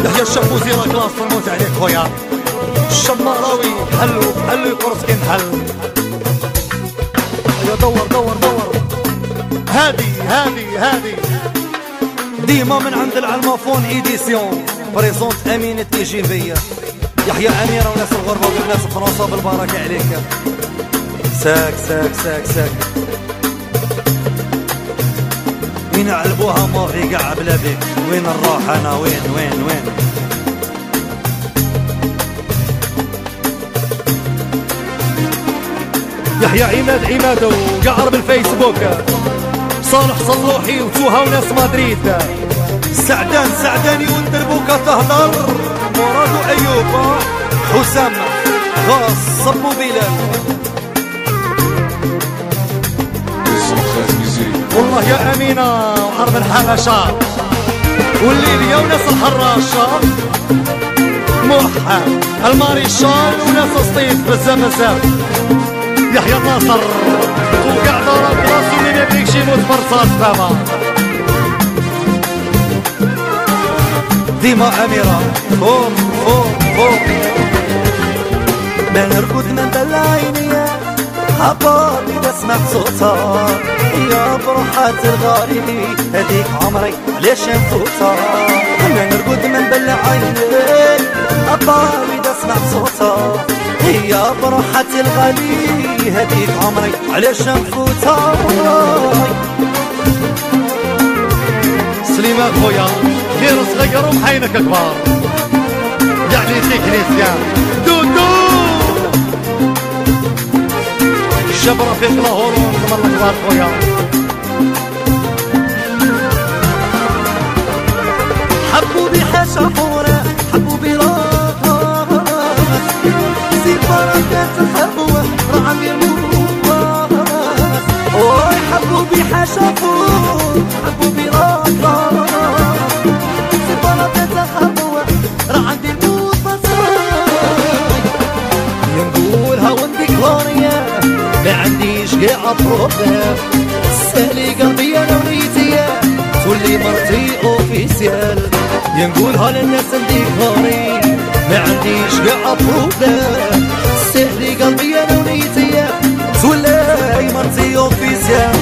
يحيى الشافوزي لا كلاس نموت عليك خويا. الشماراوي حلو يقرص كي نحل. يا دور هادي ديما من عند العلمافون ايديسيون بريزونت امينة تيجي فيا. يحيى اميره وناس الغربه والناس فرنسا بالبركه عليك. ساك وين علبوها ما في قاع بلا بيك. وين نروح انا وين يحيى عماد وقعر بالفيسبوك. صالح صلوحي وتوها وناس مدريد. سعداني وندربوكا تهضر. مراد ايوب حسام غاص صبو بلال. والله يا امينه وحرب الحبشه والليليه وناس الحراشه. موحى الماريشال وناس سطيف بزاف. يحيى الناصر وقاع ضرب راسو اللي ما بيكش يموت فرصاص فما. ديما اميره فوق ما نرقد من بلا عينيا. حباب اذا سمعت صوتها يا بروحات الغالي هذيك عمري علاش نفوتها. ما نرقد من بلا عينيا. حباب اذا سمعت صوتها يا بروحات الغالي هذيك عمري علاش نفوتها. سليمان خويا غير صغير ومحينك كبار. يعني تكنيسيان دودو الشبرة فيك لاهورون كمان الكبار خويا. حبوا بي حشافورة حبوا بي بركات الحبوة راه عندي الموت. وي حبوا بي حشافور حبوا بي في بركات الحبوة راه عندي الموت. نقولها ونديك لوريا ما عنديش قاع بروبليم. سالي قلبي انا ونيتي تولي مرتي اوفيسيال. نقولها للناس نديك لوري ما عنديش قاع بروبليم. سهلي قلبي انا ونيتي تولي مرتي اوفيسيال.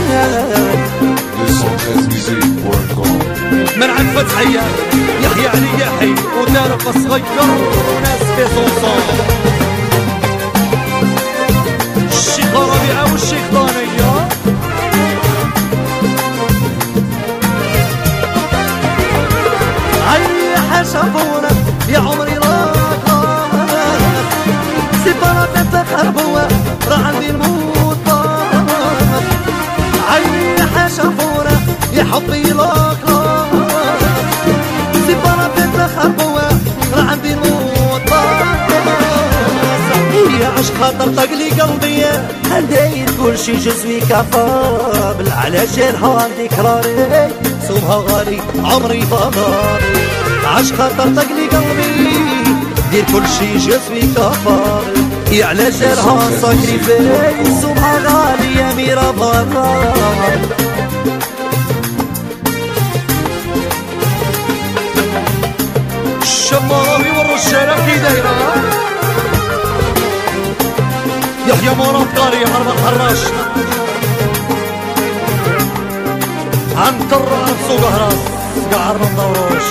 من عند فتحية يحيى علي يحيى ودارق الصغير وناس في صوصان. الشيخ ربيعة والشيخ ضانية. عي حشافونا يا عمري تخربوا راه عندي الموت. عيني حشافونا يا حبي لاك سيبارة تخربوا راه عندي الموت. يا عشق خاطر طقلي قلبي هداير كلشي جزوي كفابل. على جالها عندي كراري صوبها غالي عمري فضاري. عشق خاطر طقلي قلبي دير كلشي جزوي كفابل. يا على جالها ساكريفيس ومها غالي يا ميرا بطال. الشماراوي والرجالة كي دايرة. يحيى مراد قاري حرب الحراش عنتر عن سوق هراس قعر من دوروش.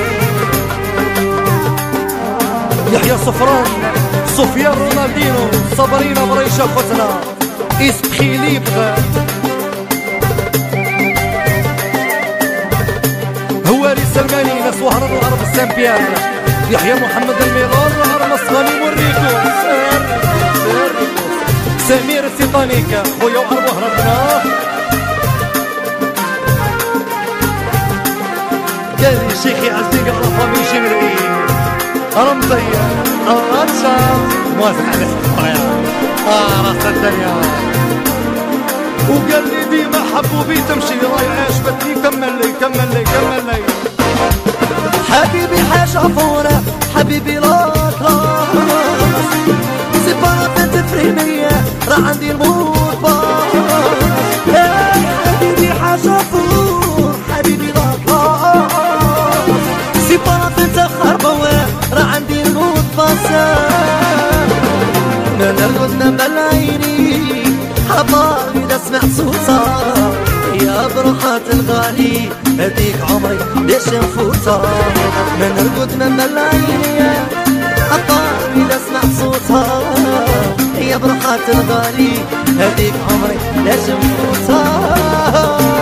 يحيى صفران سفيان رونالدينو صابرينا بريشة فتنا اسبخي ليبغ. هواري سلماني ناس وهرب العرب السان بيار. يحيى محمد الميغار العرب الصغاني موريكو. سمير السيطانيكا خويا وعرب وهربنا. قال لي شيخي عزيز قرفة من شمري رمزية الرشا موازن على الصغيرة راس الدنيا. وقال لي ديما حبوبي تمشي راي عجبتني. كمل لي حبيبي حشافورة حبيبي لاك سيبارة تفريمية راه عندي الموت. حبيبي حشافور حبيبي لاك سيبارة تخربو أطار إذا سمعت صوتها يا بروحات الغالي هديك عمري ليش نفوتها من نرقد من الليل أطار إذا سمعت صوتها يا بروحات الغالي هديك عمري ليش نفوتها